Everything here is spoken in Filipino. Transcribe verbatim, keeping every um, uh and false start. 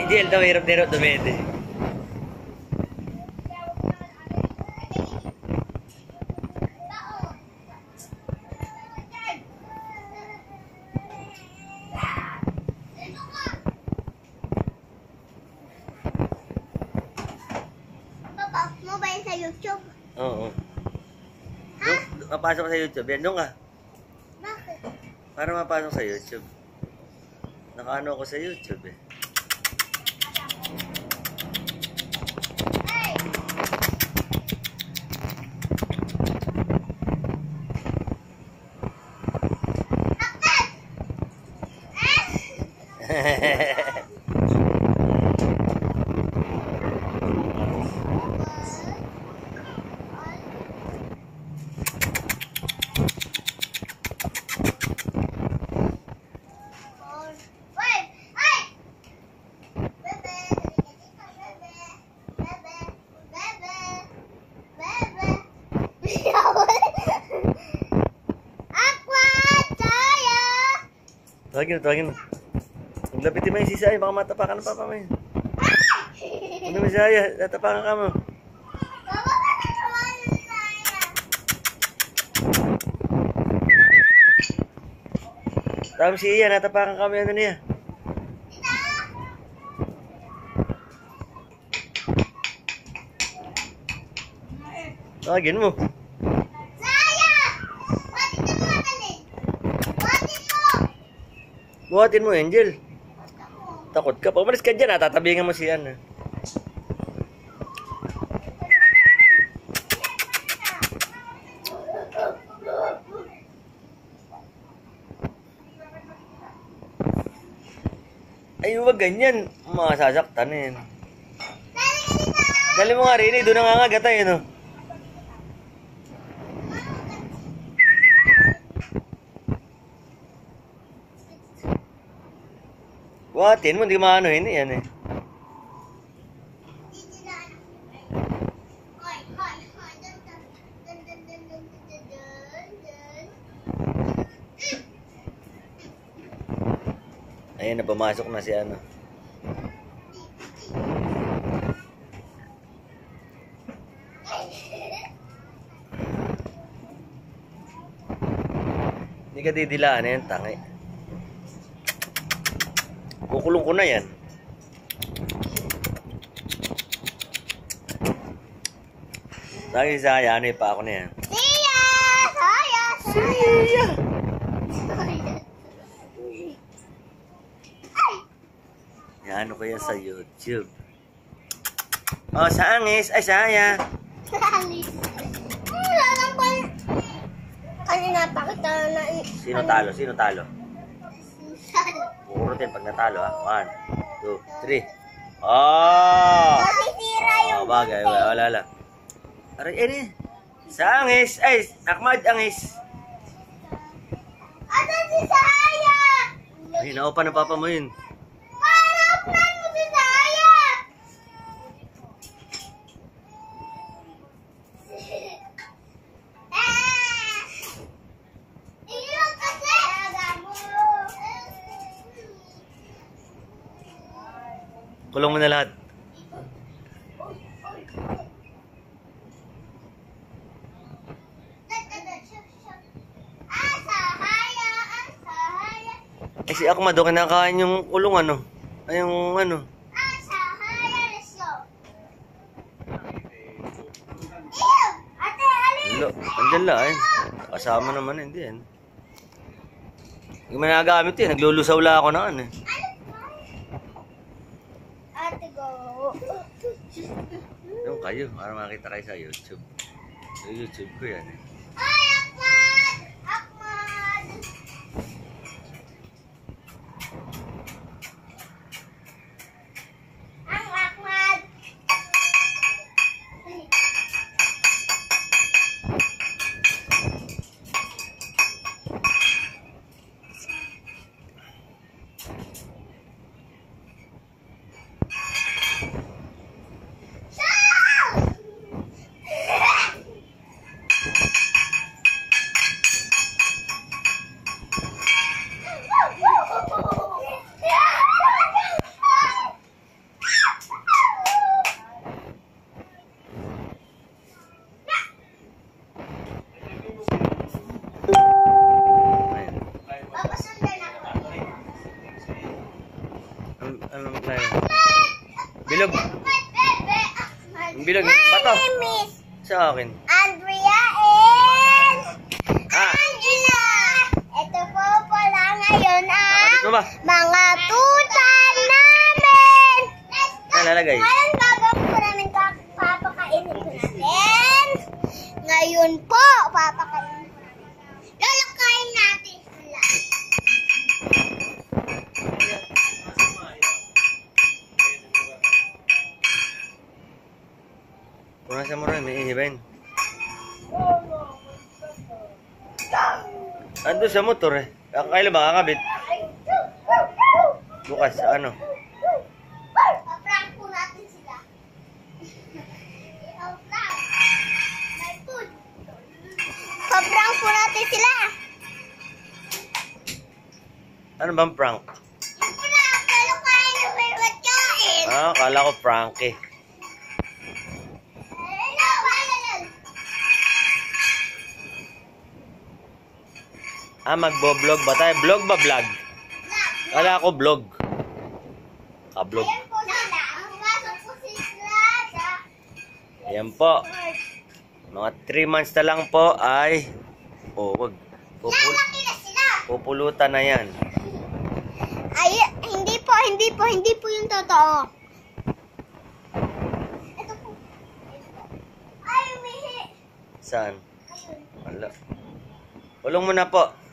Angel, daw hirap niro dumede. Papa, mo ba yun sa YouTube? Oo. Ha? Mapasok sa YouTube. Yan, doon ka. Bakit? Para mapasok sa YouTube. Nakaano ako sa YouTube eh. Hey! Tawagin mo, tawagin mo. Maglapitin mo yung sisaya, baka matapakan ng papa mo yun. Ano mo sisaya, natapakan ka mo. Tawag si Iya, natapakan kami ano niya. Tawagin mo. Buhatin mo, Angel. Takot ka. Pag umalis ka dyan, tatabingan mo siyan. Ay, huwag ganyan. Masasaktan eh. Dali mo nga rin eh. Doon nangangagat eh, no? Buhatin mo, hindi maanohin eh, yan eh. Ayan na, pumasok na si ano. Hindi ka didilaan yan, tangi. Kukulong ko na yan. Lagi sa kaya, ano pa ako na yan. Siya! Saya! Siya! Yan, ano ko yan sa YouTube. Oh, sa angis. Ay, saya. Kanina pa kita na... Sino talo? Sino talo? Uurutin pag natalo ha. One, two, three. Oh! Masisira yung Oh, bagay. Wala, wala, wala. Aray, eh. Sa angis. Ay, Ahmad angis. Asan si Saya? Ay, naupa na papa mo yun. Harapan mo si Saya! Iyon kasi! Kulong mo na lahat. Eh si Akma doon kinakain yung kulong ano. Ay yung ano. Lo, andyan lang eh. Kasama naman hindi yan. Hindi mo nagagamit yan. Naglulusaw lang ako na ano eh. Ate go. Yung kayo, para makita kayo sa YouTube. Sa YouTube ko yan eh. Ay, Ahmad! Ahmad! Ang Ahmad! Sa akin. Andrea and Ah. Angela! Ito po pala ngayon ang Nakabit mo ba? mga tuta namin! Nalalagay. Ngayon gagawin po namin kap- papakainin po natin. Ngayon po, papakainin po namin. Lalakayin natin sila. Punasan mo rin, may ihibain. Ando sa motor eh. Kailan ba kakabit? Bukas, ano? Pa-prank po natin sila. Pa-prank. May food. Pa-prank po natin sila. Ano bang prank? Yung pala, lalakayin na may matkain. Ah, kala ko prank eh. Ano, bayalan. Ah, magbo-vlog ba tayo? Vlog ba vlog? Kala ko vlog. Ka-vlog. Ayan po sila. Pumasok po sila sa Ayan po. Mga three months na lang po ay... Oh, wag. Pupul lalaki na sila. pupulutan na yan. Ay, hindi po, hindi po, hindi po yung totoo. Ito po. Ay, umihi. Saan? Ayun. Wala. Ulong mo na po.